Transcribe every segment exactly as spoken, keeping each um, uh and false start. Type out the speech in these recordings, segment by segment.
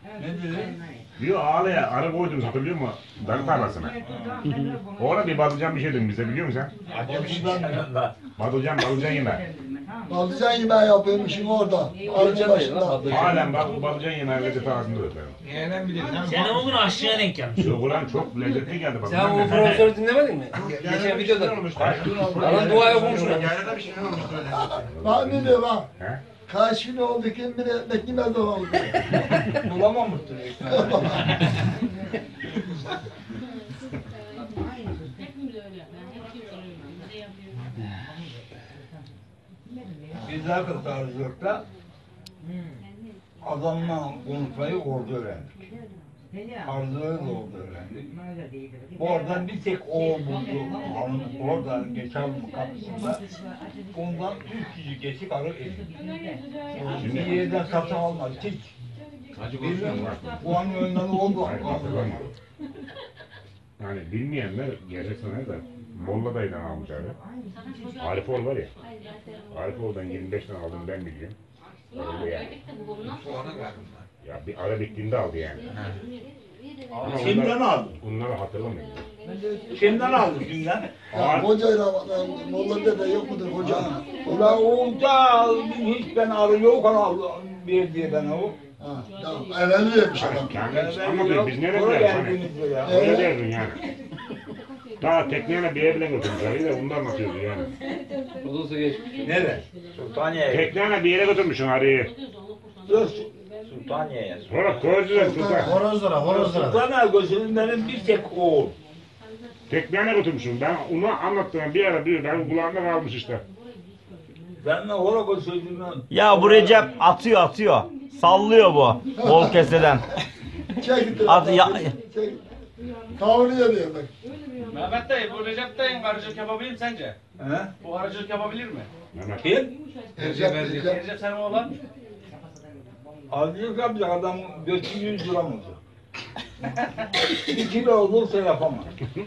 Ne dedi? Diyor ağlaya arı koydunuz hatırlıyor musun? Darı tarlasına. Orada bir badılcan bir şey dedim bize biliyor musun sen? Acımsızdan da. Badılcan badılcan yemeği. Badılcan yemeği yapıyormuşum orada. Arıcı başında. Halen bak bu badılcan yemeği lezzeti ağzında öperim. Yeğenen bilir. Sen o gün aşçıya denk gelmiş. Şu Kur'an çok lezzetli geldi bak. Sen o profesörü dinlemedin mi? Geçen videoda. Adam dua okumuş mu? Yaylada bir şeyler olmuş böyle. Bak ne diyor bak. He? Kaç gün oldu kim bilir ekmek yemez oldu. Bulamamıştır. Biz arkadaşlar Arzurt'ta adamla konuşmayı orada öğrendik. Arzurt'u da orada öğrendik. Oradan bir tek o buldu. Hanım oradan geçen kapısında. Ondan üç kişi geçip arı edildi. Bir yerden satın almadı hiç. Bilmiyorum. Bu an önleri oldu. Yani bilmeyenler gerçekten de Molla dayıdan almış abi. Arifoğlu var ya. Arifoğlu'dan yirmi beş tane aldım ben biliyorum. Öyle yani. Ya bir ara bittiğinde aldı yani. Ama Kimden bunlar- aldın? Bunları hatırlamıyorum. Kimden aldın kimden? Ya hocayla Molla dede yok mudur hoca? Ulan orada hiç ben arı yok aldı bir diye ben o. Ha, tamam. Evvel vermiş adam. Kendisi anlatıyor biz nereye Oraya gidiyoruz hani? geldiğimizde ya. Öyle derdin yani. Daha tekneyle bir evle götürmüşler bir de onu da anlatıyordu yani. Odası geçmiş. Nere? Sultaniye'ye. Tekneyle bir yere götürmüşsün arıyı. Dur. Sultaniye'ye. Sonra Koyucu'da tutar. Horozlara, horozlara. Sultaniye gözünün benim bir tek oğul. Tekneyle götürmüşsün. Ben onu anlattım bir ara bir benim kulağımda kalmış işte. Ben de hora gözünü... Ya bu Recep atıyor atıyor. Sallıyor bu. Bol keseden. Çekti. At, ya, Çek. Kavuruyor diyor bak. Mehmet dayı, bu Recep dayın arıcılık yapabilir mi sence? He? Bu arıcılık yapabilir mi? Mehmet. Kim? Recep, Recep. Recep senin oğlan. Azıcık yapacak adam götü yüz lira mı? Bir kilo olursa yapamaz.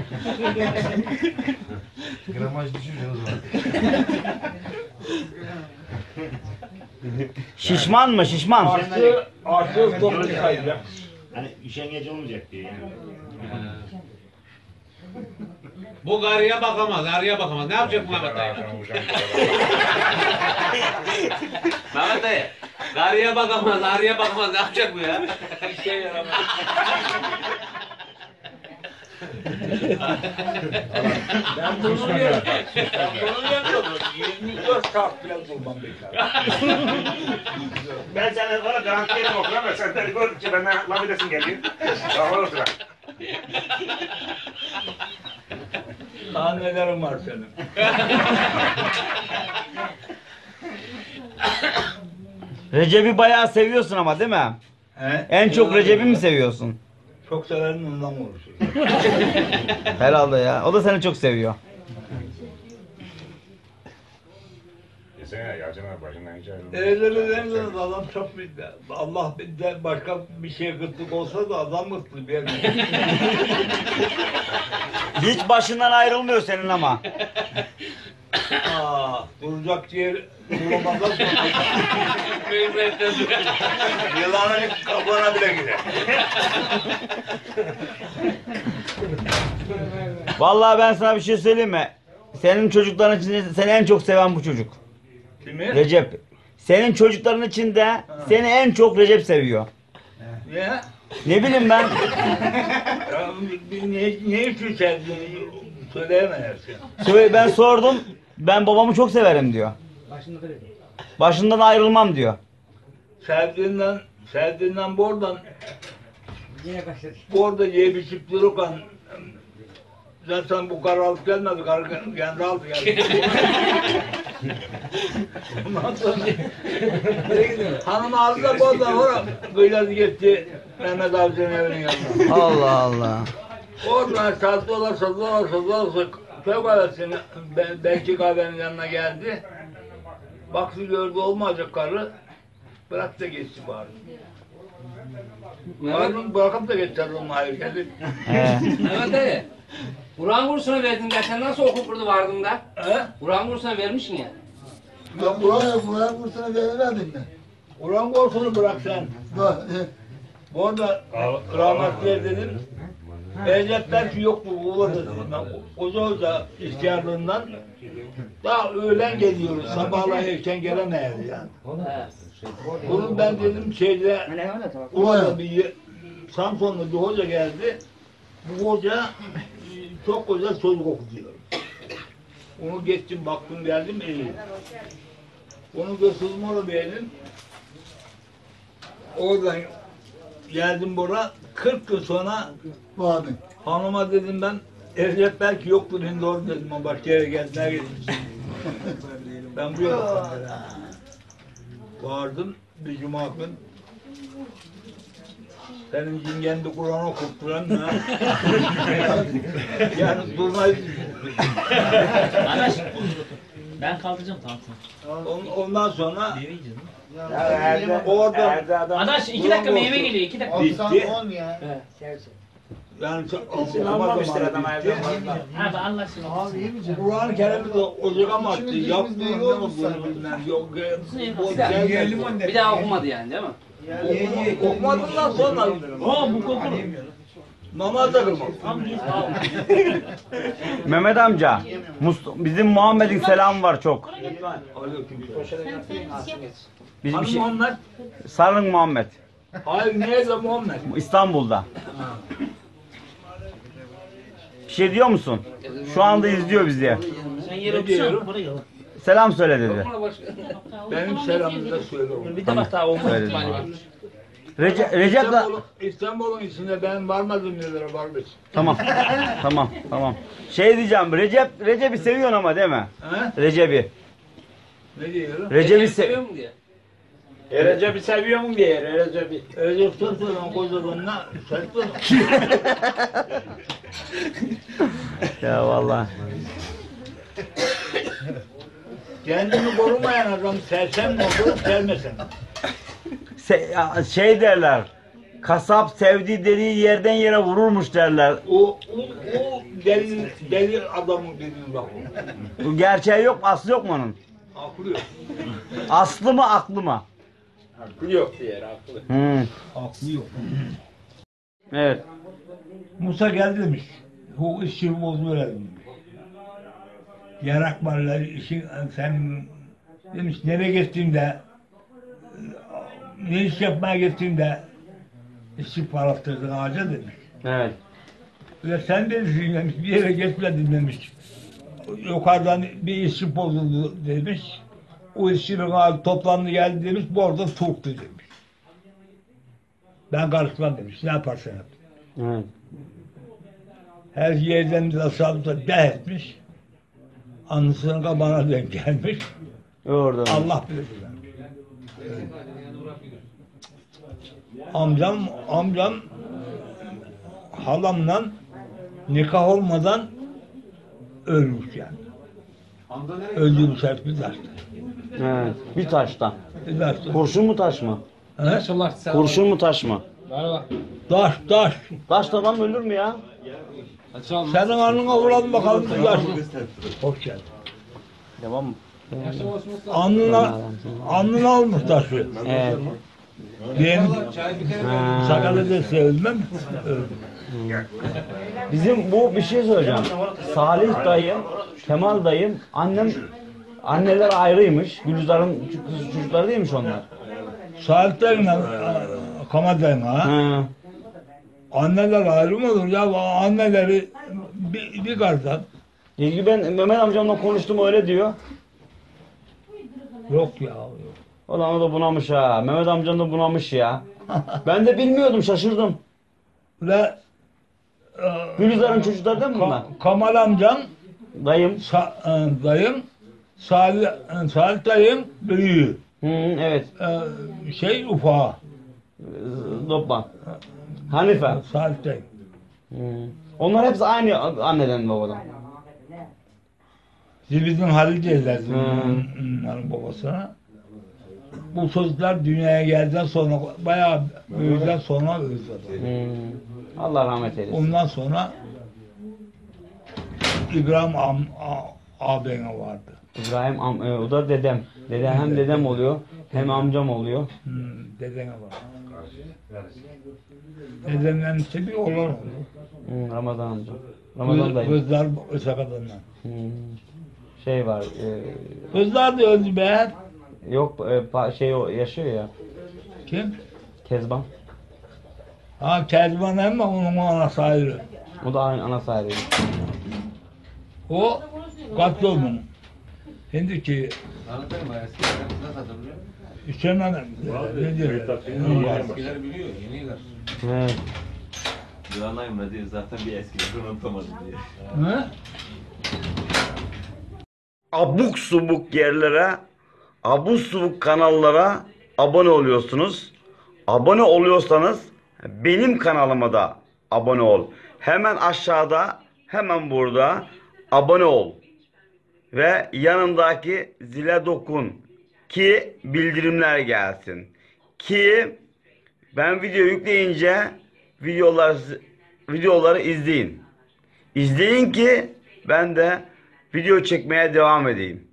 Gramaj düşürüyor o zaman. şişman mı şişman? Artı, artı çok sayacak. Hani üşengec olmayacak diye yani. Bu garıya bakamaz, arıya bakamaz. Ne yapacak bu Mehmet dayı? Mehmet dayı, garıya bakamaz, arıya bakamaz. Ne yapacak bu ya? Bir şey yaramaz. Ben bunu diyorum. Ben bunu yapıyorum. yirmi dört saat bile durmam bekler. Ben sana bana garanti yedim okula ama sen beni gördükçe benden laf edesin geliyor. Daha olur sıra. Daha nelerim var senin. Recep'i bayağı seviyorsun ama değil mi? He? En çok Recep'i mi seviyorsun? Çok severim ondan konuşuyor. Herhalde ya. O da seni çok seviyor. Desene ya Yalçın abi başından hiç ayrılmıyor. Evleri vermiyoruz adam çok bildi. Allah bizden başka bir şey gıtlık olsa da adam gıtlık vermiyor. Hiç başından ayrılmıyor senin ama. Aa, duracak yer bulamazlar. Yılanın kabuğuna bile gider. Vallahi ben sana bir şey söyleyeyim mi? Senin çocukların içinde seni en çok seven bu çocuk. Kimi? Recep. Senin çocukların içinde seni en çok Recep seviyor. Niye? Ne bileyim ben. Ya, ne, ne için sevdiğini söyleyemezsin. Söyle, ben sordum. Ben babamı çok severim diyor. Başından ayrılmam diyor. Sevdiğinden, sevdiğinden buradan burada diye bir çift dururken zaten bu karı alıp gelmedi, karı kendi aldı geldi. Ondan sonra hanım aldı da buradan oraya kıyladı gitti Mehmet Avcı'nın evinin yanına. Allah Allah. Oradan sattılar, sattılar, sattılar, köy kahvesine, belki kahvenin yanına geldi. Baktı gördü olmayacak karı, bırak da geçti bari. Karnım bırakıp da geçer onun hayır geldi. He. Mehmet dayı. Kur'an kursuna verdin de sen nasıl okul kurdu vardın da? He? Kur'an kursuna vermişsin ya. Ben buraya buraya kursuna veremedim mi? Ulan korsunu bırak sen. Bak, Bu arada rahmetliye dedim. Recep belki yoktu, uğla dedim. Ben Koca Hoca ihtiyarlığından daha öğlen geliyoruz. Sabahla erken gelemeyiz yani. Bunu ben dedim şeyde orada bir Samsunlu bir hoca geldi. Bu hoca çok güzel çocuk okutuyor. Onu geçtim baktım geldim iyi. Onu götürdüm orada beğendim. Oradan geldim buraya. kırk yıl sonra Abi. hanıma dedim ben Recep belki yoktur şimdi doğru dedim ama başka yere geldiğine gitmiştim. Ben bu yola vardım bir cuma gün. Senin cingen de Kur'an okutturan ne? Yani durmayı Anaş. Ben kalkacağım tamam. On- Ondan sonra Erdem, orada Erdem. Adaş iki dakika meyve geliyor iki dakika. bitti. on ya. Yani Almamıştır adam Erdem. Ha ben anlaşıldı. Kur'an-ı Kerim'i de ocağa mı attı? Yaptı mı bunu bilmem. Yok. O gelmedi. Bir daha okumadı yani değil mi? Okumadığından sonra Oo bu kokulu. namaz da kılmaz. Tam düz al. Mehmet amca, Must- bizim Muhammed'in selamı var çok. Biz bir Hanım şey, Muhammed? Sarın Muhammed, Hayır nerede Muhammed? İstanbul'da. Bir şey diyor musun? Şu anda izliyor bizi. Sen yere otursan buraya. Selam söyle dedi. Benim selamımı da söyle. Bir de bak daha olma Söyle. ihtimali var. Recep, Recep'le... İstanbul'un, İstanbul'un içinde ben varmadım yerlere varmış. Tamam, tamam, tamam. Şey diyeceğim, Recep, Recep'i seviyorsun ama değil mi? He? Recep'i. Ne diyorum? Recep'i seviyor sev... mu diye. Recep'i seviyor mu diye Recep'i. Recep Sırtlı'nın kocalarına Sırtlı. Ya vallahi. Kendini korumayan adam sersem mi olur, sevmesen. Se- ya, şey derler, kasap sevdiği deliği yerden yere vururmuş derler. O, o, o deli, deli adamın dediğin bak o. Bu gerçeği yok, aslı yok mu onun? Aklı yok. Aslı mı, aklı mı? Aklı yok diğer aklı. Hmm. Aklı yok. Evet. Musa geldi demiş. Bu işi bozdu öyle demiş. Yarak varlar işin sen demiş nereye gittiğimde ne iş yapmaya gittiğimde işi parlattırdın ağaca demiş. Evet. Ve sen de demiş bir yere gitmedin demiş. Yukarıdan bir işi bozuldu demiş. O işçinin ağacı toplandı geldi demiş. Bu orada soğuktu demiş. Ben karışmam demiş. Ne yaparsan yap. Evet. Her yerden de aşağıda de etmiş. Anısının kabağına denk gelmiş. Orada. Allah bilir. Amcam, amcam halamla nikah olmadan ölmüş yani. Öldüğümüz hep bir taşta. Evet. Bir taşta. Bir taşta. Kurşun mu taş mı? He? Kurşun mu taş mı? Taş, taş. Taş adam ölür mü ya? Senin alnına vuralım bakalım bir taş. Hoş geldin. Devam mı? Alnına, alnına almış taşı. Evet. Benim Ha. sakalı da sevmem. Bizim bu bir şey söyleyeceğim. Salih dayım, Kemal dayım, annem, anneler ayrıymış. Gülizar'ın çocuk- çocukları değilmiş onlar. Saatlerinden kamadayım ha. Ha. Anneler ayrı mı olur ya? Anneleri bir, bir kardan. İlgi ben Mehmet amcamla konuştum öyle diyor. Yok ya. Yok. Ulan o da bunamış ha. Mehmet amcam da bunamış ya. Ben de bilmiyordum, şaşırdım. Ve e, Gülizar'ın çocukları değil mi bunlar? Ka- Kamal amcam, Dayım. Sa- e, dayım, Salih, e, Salih dayım büyüğü. Hı, evet. E, şey ufağı. Lokman. Hanife. Salih dayım. Hı. Onlar hepsi aynı anneden babadan. Bizim Halil derlerdi Hmm. onların babasına. Bu çocuklar dünyaya geldikten sonra bayağı büyüdükten sonra öldü. Hı. Allah rahmet eylesin. Ondan sonra İbrahim am, a, ağabeyine vardı. İbrahim am, e, o da dedem. Dede hem dedem oluyor hem amcam oluyor. Hmm, dedene var. Dedemden işte bir oğlan oldu. Hı, Ramazan amca. Ramazan dayım. Kızlar öte kadından. Hı. Şey var. E, Kızlar da öldü be. yok e, pa- şey o yaşıyor ya. Kim? Kezban. Ha Kezban ama onun anası ayrı. O da aynı ana sahibi. O kaç yol bunun. Şimdiki Anlatayım mı? Eskiler nasıl hatırlıyor? Hüseyin Hanım. Ne diyor? Eskiler biliyor, yeniler. Evet. Duranayım da diyor zaten bir eskileri unutamadım diye. Hı? Abuk subuk yerlere, abuk subuk kanallara abone oluyorsunuz. Abone oluyorsanız benim kanalıma da abone ol. Hemen aşağıda, hemen burada abone ol. Ve yanındaki zile dokun ki bildirimler gelsin. Ki ben video yükleyince videolar videoları izleyin. İzleyin ki ben de video çekmeye devam edeyim.